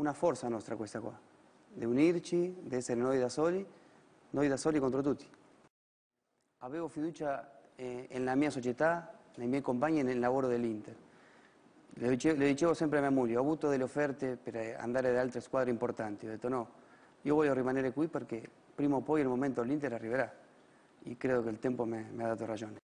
una forza nostra questa qua, di unirci, di essere noi da soli contro tutti. Avevo fiducia nella mia società, nei miei compagni e nel lavoro dell'Inter. Le dicevo sempre a mia moglie, ho avuto delle offerte per andare da altre squadre importanti, ho detto no, io voglio rimanere qui perché prima o poi il momento dell'Inter arriverà e credo che il tempo mi ha dato ragione.